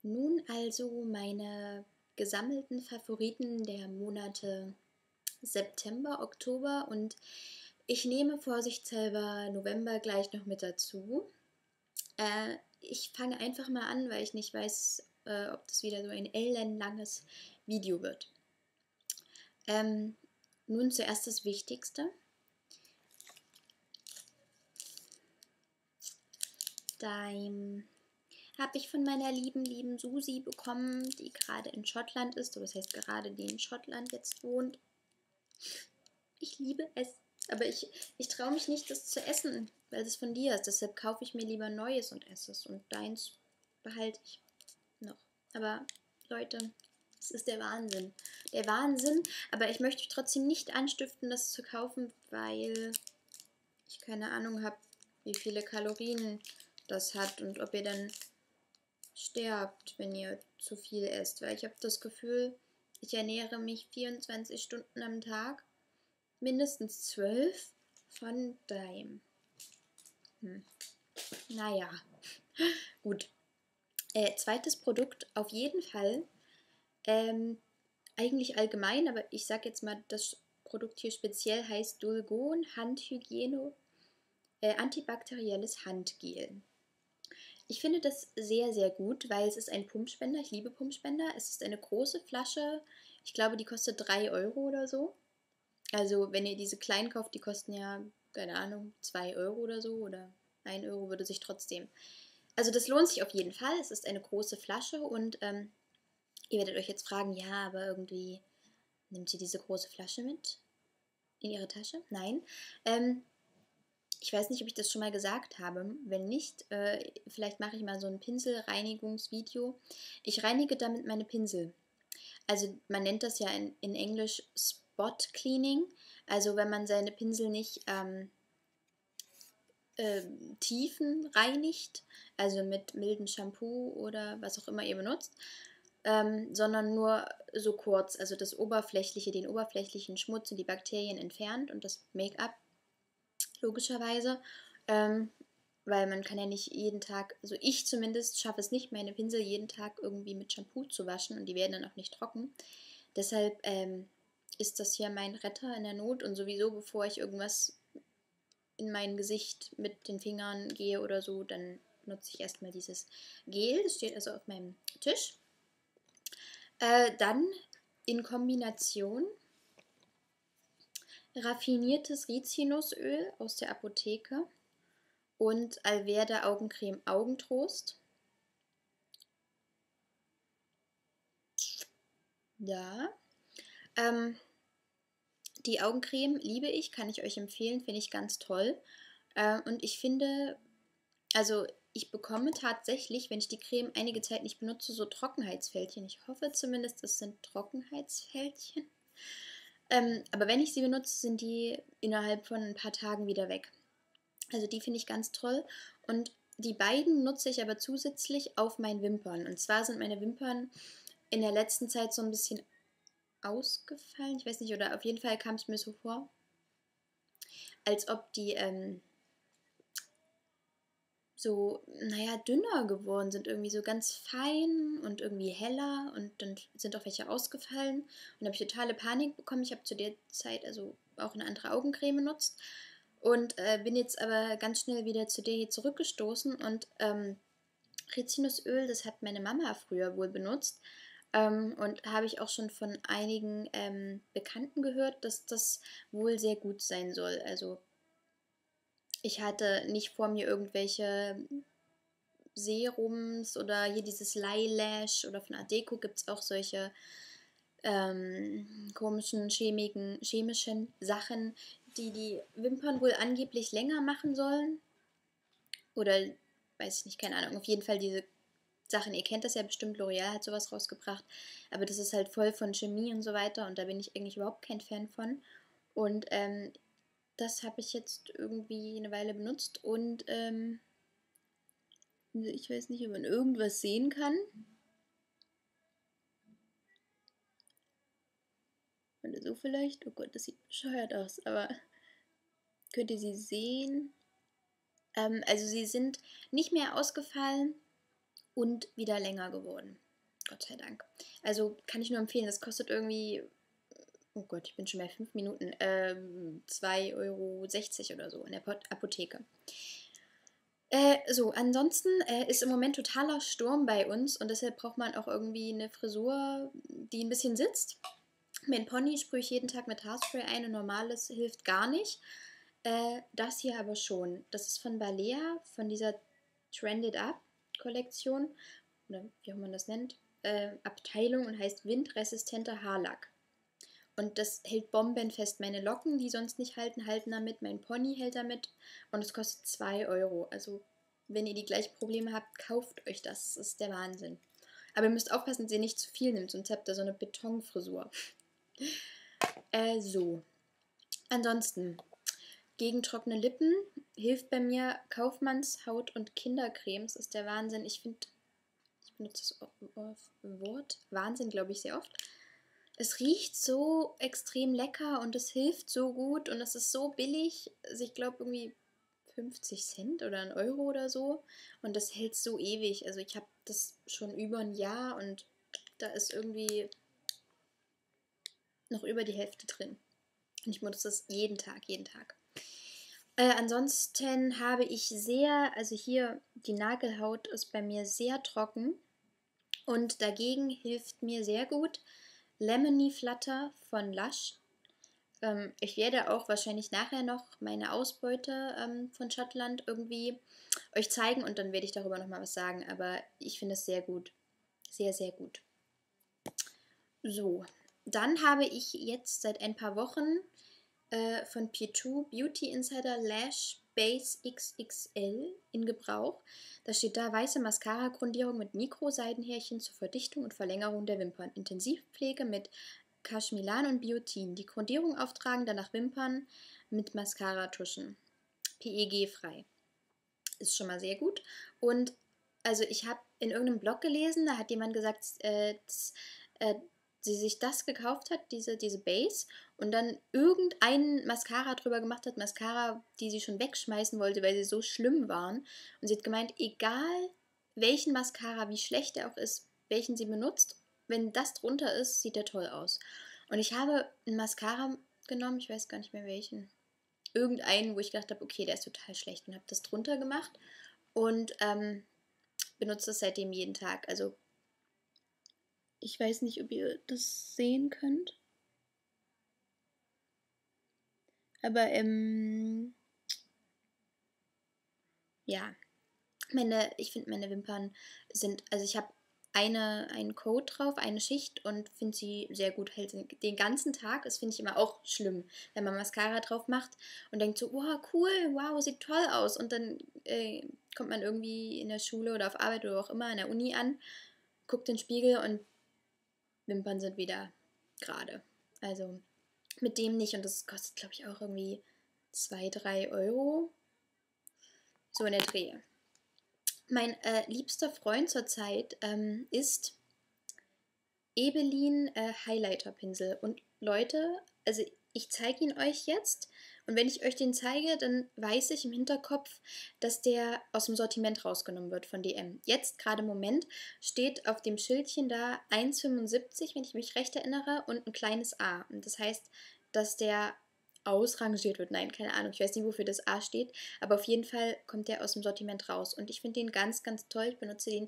Nun also meine gesammelten Favoriten der Monate September, Oktober und ich nehme vorsichtshalber November gleich noch mit dazu. Ich fange einfach mal an, weil ich nicht weiß, ob das wieder so ein ellenlanges Video wird. Nun zuerst das Wichtigste. Daim habe ich von meiner lieben Susi bekommen, die gerade in Schottland ist, oder das heißt gerade, die in Schottland jetzt wohnt. Ich liebe es, aber ich traue mich nicht, das zu essen, weil es von dir ist. Deshalb kaufe ich mir lieber Neues und esse es und deins behalte ich noch. Aber Leute, es ist der Wahnsinn. Der Wahnsinn, aber ich möchte euch trotzdem nicht anstiften, das zu kaufen, weil ich keine Ahnung habe, wie viele Kalorien das hat und ob ihr dann sterbt, wenn ihr zu viel esst. Weil ich habe das Gefühl, ich ernähre mich 24 Stunden am Tag, mindestens 12 von Daim. Naja, gut. Zweites Produkt auf jeden Fall. Eigentlich allgemein, aber ich sage jetzt mal, das Produkt hier speziell heißt Dulgon Handhygiene antibakterielles Handgel. Ich finde das sehr gut, weil es ist ein Pumpspender. Ich liebe Pumpspender. Es ist eine große Flasche. Ich glaube, die kostet 3 Euro oder so. Also wenn ihr diese kleinen kauft, die kosten ja, keine Ahnung, 2 Euro oder so. Oder 1 Euro würde sich trotzdem. Also das lohnt sich auf jeden Fall. Es ist eine große Flasche und ihr werdet euch jetzt fragen, ja, aber irgendwie nimmt sie diese große Flasche mit in ihre Tasche? Nein. Ich weiß nicht, ob ich das schon mal gesagt habe. Wenn nicht, vielleicht mache ich mal so ein Pinselreinigungsvideo. Ich reinige damit meine Pinsel. Also man nennt das ja in Englisch Spot Cleaning. Also wenn man seine Pinsel nicht tiefen reinigt, also mit mildem Shampoo oder was auch immer ihr benutzt, sondern nur so kurz, also das Oberflächliche, den oberflächlichen Schmutz und die Bakterien entfernt und das Make-up logischerweise, weil man kann ja nicht jeden Tag, also ich zumindest schaffe es nicht, meine Pinsel jeden Tag irgendwie mit Shampoo zu waschen und die werden dann auch nicht trocken. Deshalb ist das hier mein Retter in der Not und sowieso, bevor ich irgendwas in mein Gesicht mit den Fingern gehe oder so, dann nutze ich erstmal dieses Gel. Das steht also auf meinem Tisch. Dann in Kombination raffiniertes Rizinusöl aus der Apotheke und Alverde Augencreme Augentrost. Ja. Die Augencreme liebe ich, kann ich euch empfehlen, finde ich ganz toll. Und ich finde, also ich bekomme tatsächlich, wenn ich die Creme einige Zeit nicht benutze, so Trockenheitsfältchen. Ich hoffe zumindest, das sind Trockenheitsfältchen. Aber wenn ich sie benutze, sind die innerhalb von ein paar Tagen wieder weg. Also die finde ich ganz toll. Und die beiden nutze ich aber zusätzlich auf meinen Wimpern. Und zwar sind meine Wimpern in der letzten Zeit so ein bisschen ausgefallen. Ich weiß nicht, oder auf jeden Fall kam es mir so vor, als ob die so, naja, dünner geworden sind, irgendwie so ganz fein und irgendwie heller und dann sind auch welche ausgefallen und da habe ich totale Panik bekommen. Ich habe zu der Zeit also auch eine andere Augencreme benutzt und bin jetzt aber ganz schnell wieder zu der hier zurückgestoßen und Rizinusöl, das hat meine Mama früher wohl benutzt und habe ich auch schon von einigen Bekannten gehört, dass das wohl sehr gut sein soll. Also ich hatte nicht vor mir irgendwelche Serums oder hier dieses Lilash oder von Adeko gibt es auch solche komischen chemischen Sachen, die die Wimpern wohl angeblich länger machen sollen. Oder weiß ich nicht, keine Ahnung. Auf jeden Fall diese Sachen, ihr kennt das ja bestimmt, L'Oreal hat sowas rausgebracht, aber das ist halt voll von Chemie und so weiter und da bin ich eigentlich überhaupt kein Fan von. Und das habe ich jetzt irgendwie eine Weile benutzt und ich weiß nicht, ob man irgendwas sehen kann. Oder so vielleicht. Oh Gott, das sieht bescheuert aus, aber könnt ihr sie sehen? Also sie sind nicht mehr ausgefallen und wieder länger geworden. Gott sei Dank. Also kann ich nur empfehlen, das kostet irgendwie, oh Gott, ich bin schon bei 5 Minuten, 2,60 € oder so in der Apotheke. So, ansonsten ist im Moment totaler Sturm bei uns und deshalb braucht man auch irgendwie eine Frisur, die ein bisschen sitzt. Mein Pony sprühe ich jeden Tag mit Haarspray ein und normales hilft gar nicht. Das hier aber schon. Das ist von Balea, von dieser Trended Up Kollektion, oder wie auch man das nennt, Abteilung und heißt windresistenter Haarlack. Und das hält bombenfest. Meine Locken, die sonst nicht halten, halten damit. Mein Pony hält damit. Und es kostet 2 €. Also, wenn ihr die gleichen Probleme habt, kauft euch das. Das ist der Wahnsinn. Aber ihr müsst aufpassen, dass ihr nicht zu viel nimmt, sonst habt ihr so eine Betonfrisur. So. Ansonsten, gegen trockene Lippen hilft bei mir Kaufmanns Haut- und Kindercremes. Das ist der Wahnsinn. Ich benutze das Wort Wahnsinn, glaube ich, sehr oft. Es riecht so extrem lecker und es hilft so gut und es ist so billig. Also ich glaube irgendwie 50 Cent oder 1 € oder so. Und das hält so ewig. Also ich habe das schon über ein Jahr und da ist irgendwie noch über die Hälfte drin. Und ich benutze das jeden Tag, jeden Tag. Ansonsten habe ich also hier die Nagelhaut ist bei mir sehr trocken und dagegen hilft mir sehr gut Lemony Flutter von Lush. Ich werde auch wahrscheinlich nachher noch meine Ausbeute von Schottland irgendwie euch zeigen und dann werde ich darüber nochmal was sagen, aber ich finde es sehr gut. Sehr, sehr gut. So, dann habe ich jetzt seit ein paar Wochen von P2 Beauty Insider Lash Base XXL in Gebrauch. Da steht da weiße Mascara-Grundierung mit Mikroseidenhärchen zur Verdichtung und Verlängerung der Wimpern. Intensivpflege mit Cashmelan und Biotin. Die Grundierung auftragen, danach Wimpern mit Mascara-Tuschen. PEG-frei. Ist schon mal sehr gut. Und also ich habe in irgendeinem Blog gelesen, da hat jemand gesagt, sie sich das gekauft hat, diese Base, und dann irgendein Mascara drüber gemacht hat, Mascara, die sie schon wegschmeißen wollte, weil sie so schlimm waren. Und sie hat gemeint, egal welchen Mascara, wie schlecht er auch ist, welchen sie benutzt, wenn das drunter ist, sieht er toll aus. Und ich habe einen Mascara genommen, ich weiß gar nicht mehr welchen. Irgendeinen, wo ich gedacht habe, okay, der ist total schlecht, und habe das drunter gemacht und benutze das seitdem jeden Tag. Also ich weiß nicht, ob ihr das sehen könnt. Aber ja, ich finde meine Wimpern sind, also ich habe einen Coat drauf, eine Schicht und finde sie sehr gut, hält den ganzen Tag. Das finde ich immer auch schlimm, wenn man Mascara drauf macht und denkt so, wow, cool, wow, sieht toll aus. Und dann kommt man irgendwie in der Schule oder auf Arbeit oder auch immer in der Uni an, guckt in den Spiegel und Wimpern sind wieder gerade. Also mit dem nicht, und das kostet, glaube ich, auch irgendwie 2, 3 €. So in der Dreh. Mein liebster Freund zurzeit ist Ebelin Highlighter-Pinsel. Und Leute, also ich zeige ihn euch jetzt. Und wenn ich euch den zeige, dann weiß ich im Hinterkopf, dass der aus dem Sortiment rausgenommen wird von DM. Jetzt, gerade im Moment, steht auf dem Schildchen da 1,75, wenn ich mich recht erinnere, und ein kleines A. Und das heißt, dass der ausrangiert wird. Nein, keine Ahnung, ich weiß nicht, wofür das A steht. Aber auf jeden Fall kommt der aus dem Sortiment raus. Und ich finde den ganz, ganz toll. Ich benutze den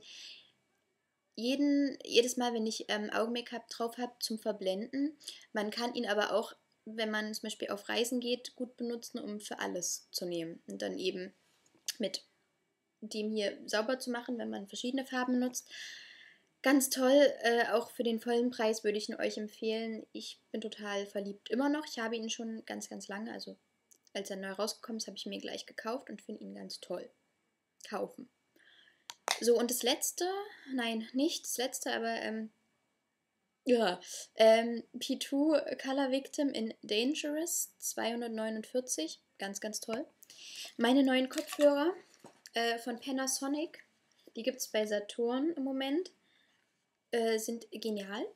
jedes Mal, wenn ich Augen-Make-up drauf habe, zum Verblenden. Man kann ihn aber auch, wenn man zum Beispiel auf Reisen geht, gut benutzen, um für alles zu nehmen. Und dann eben mit dem hier sauber zu machen, wenn man verschiedene Farben nutzt. Ganz toll, auch für den vollen Preis würde ich ihn euch empfehlen. Ich bin total verliebt immer noch. Ich habe ihn schon ganz, ganz lange, also als er neu rausgekommen ist, habe ich ihn mir gleich gekauft und finde ihn ganz toll. Kaufen. So, und das letzte, nein, nicht das letzte, aber ja, P2 Color Victim in Dangerous 249, ganz, ganz toll. Meine neuen Kopfhörer von Panasonic, die gibt es bei Saturn im Moment, sind genial.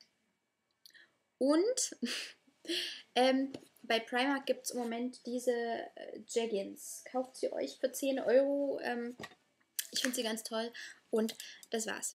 Und bei Primark gibt es im Moment diese Jeggings. Kauft sie euch für 10 €. Ich finde sie ganz toll Und das war's.